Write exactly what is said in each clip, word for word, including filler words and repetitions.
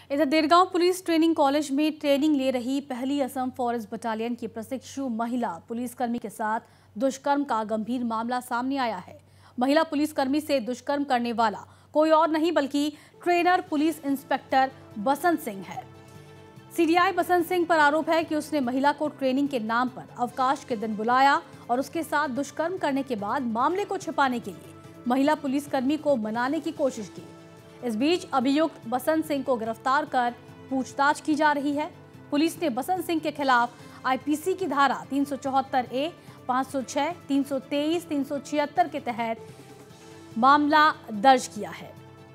इधर Dergaon police training college में training ले रही पहली असम फॉरेस्ट बटालियन की प्रशिक्षु महिला पुलिसकर्मी के साथ दुष्कर्म का गंभीर मामला सामने आया है। महिला पुलिसकर्मी से दुष्कर्म करने वाला कोई और नहीं बल्कि trainer police inspector Basant Singh है। सीडीआई बसंत सिंह पर आरोप है कि उसने महिला को ट्रेनिंग के नाम पर अवकाश के दिन बुलाया और उसके साथ दुष्कर्म करने के बाद मामले को छिपाने के लिए महिला पुलिसकर्मी को मनाने की कोशिश की। इस बीच अभियुक्त बसंत सिंह को गिरफ्तार कर पूछताछ की जा रही है। पुलिस ने बसंत सिंह के खिलाफ आईपीसी की धारा तीन सौ चौहत्तर ए, पाँच सौ छह, तीन सौ तेईस, तीन सौ छिहत्तर के तहत मामला दर्ज किया है।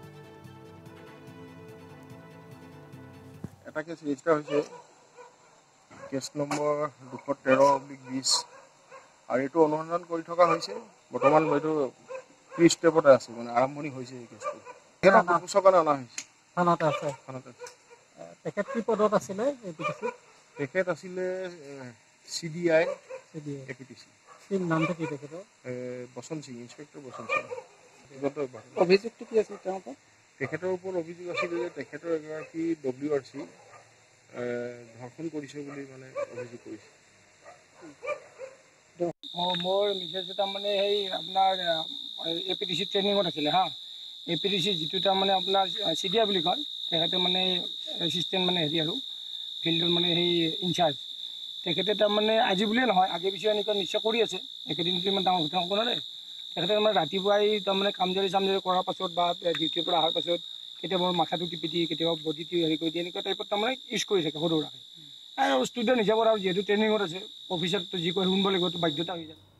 এটা কেস রেজিস্টার হয়েছে কেস নম্বৰ দুশ তেৰ অব্লিক বিশ আৰু এইটো অনুসন্ধান কৰি থকা হৈছে। বৰ্তমান এইটো প্ৰি ষ্টেপতে আছে, মানে আৰম্ভণি হৈছে এই কেছটো। এটা পুলিচৰ কাৰণে অনা হৈছে থানাতে আছে থানাতে তেখেত কি পদত আছিলে? তেখেত আছিলে চিডিআই এপিটিচি। কি নামটো কি তেখেতৰ? বসন্ত সিং, ইন্সপেক্টৰ বসন্ত সিং। অভিযোগটো কি আছিল তেওঁৰ ওপৰত? তেখেতৰ ওপৰত অভিযোগ আছিল যে তেখেতৰ এগৰাকী ডব্লিউ আৰ চি ধৰ্ষণ কৰিছে বুলি মানে অভিযোগ কৰিছে। মোৰ মিছেছ তাৰমানে সেই আপোনাৰ এ পি টি চি ট্ৰেইনিঙত আছিলে হা। এ পি টি চি যিটো তাৰমানে আপোনাৰ চি ডি আই বুলি কয়, তেখেতে মানে এছিষ্টেণ্ট মানে হেৰি আৰু ফিল্ডৰ মানে সেই ইনচাৰ্জ। তেখেতে তাৰমানে আজি বুলিয়ে নহয়, আগে পিছে এনেকুৱা নিশ্চয় কৰি আছে। একেদিনটো ইমান ডাঙৰ ঘটনা হ'ব নোৱাৰে। তেখেতে তাৰমানে ৰাতিপুৱাই তাৰমানে কামজাৰি চামজাৰি কৰাৰ পাছত বা ডিউটিৰ পৰা অহাৰ পাছত কেতিয়াবা মাথাটো টিপি দিয়ে, কেতিয়াবা বডিটো হেৰি কৰি দিয়ে, এনেকুৱা টাইপত তাৰমানে ইউজ কৰি থাকে সৰু সুৰাকৈ। আৰু ষ্টুডেণ্ট হিচাপত আৰু যিহেতু ট্ৰেইনিঙত আছে, অফিচাৰটো যি কয় শুনিব লাগিব, বাধ্যতা হৈ যায়।